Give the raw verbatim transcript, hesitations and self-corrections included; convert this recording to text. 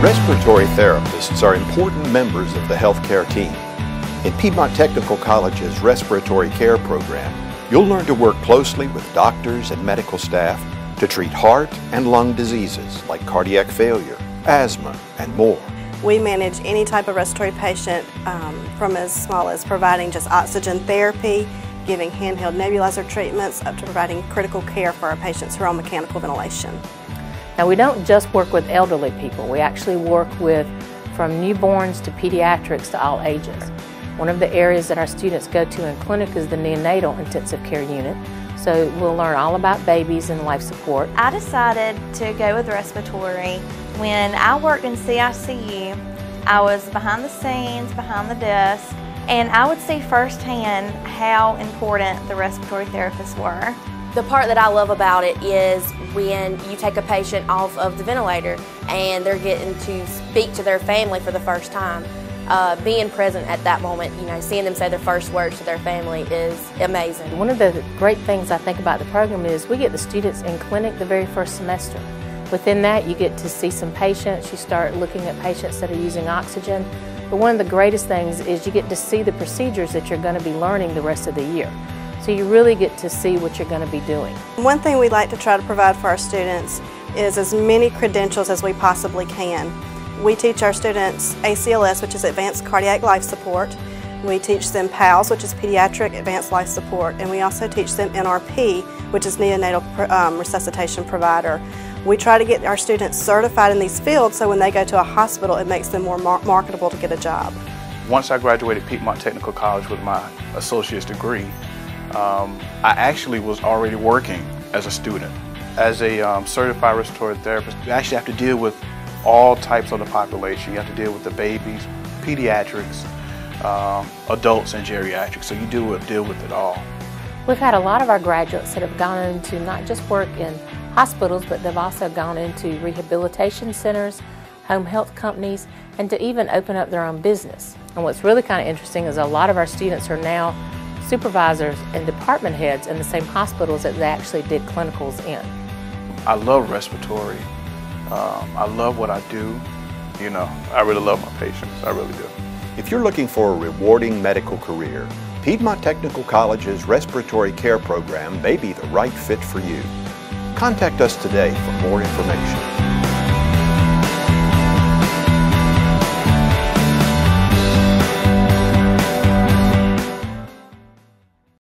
Respiratory therapists are important members of the healthcare team. In Piedmont Technical College's Respiratory Care program, you'll learn to work closely with doctors and medical staff to treat heart and lung diseases like cardiac failure, asthma, and more. We manage any type of respiratory patient um, from as small as providing just oxygen therapy, giving handheld nebulizer treatments, up to providing critical care for our patients who are on mechanical ventilation. Now, we don't just work with elderly people. We actually work with from newborns to pediatrics to all ages. One of the areas that our students go to in clinic is the neonatal intensive care unit. So we'll learn all about babies and life support. I decided to go with respiratory. When I worked in C I C U, I was behind the scenes, behind the desk, and I would see firsthand how important the respiratory therapists were. The part that I love about it is when you take a patient off of the ventilator and they're getting to speak to their family for the first time. Uh, being present at that moment, you know, seeing them say their first words to their family is amazing. One of the great things I think about the program is we get the students in clinic the very first semester. Within that, you get to see some patients, you start looking at patients that are using oxygen. But one of the greatest things is you get to see the procedures that you're going to be learning the rest of the year. So you really get to see what you're going to be doing. One thing we like to try to provide for our students is as many credentials as we possibly can. We teach our students A C L S, which is Advanced Cardiac Life Support. We teach them P A L S, which is Pediatric Advanced Life Support, and we also teach them N R P, which is Neonatal um, Resuscitation Provider. We try to get our students certified in these fields so when they go to a hospital it makes them more mar marketable to get a job. Once I graduated Piedmont Technical College with my associate's degree, um, I actually was already working as a student. As a um, certified respiratory therapist, you actually have to deal with all types of the population. You have to deal with the babies, pediatrics, um, adults, and geriatrics. So you do deal with it all. We've had a lot of our graduates that have gone into not just work in hospitals, but they've also gone into rehabilitation centers, home health companies, and to even open up their own business. And what's really kind of interesting is a lot of our students are now supervisors and department heads in the same hospitals that they actually did clinicals in. I love respiratory. Um, I love what I do. You know, I really love my patients. I really do. If you're looking for a rewarding medical career, Piedmont Technical College's Respiratory Care program may be the right fit for you. Contact us today for more information.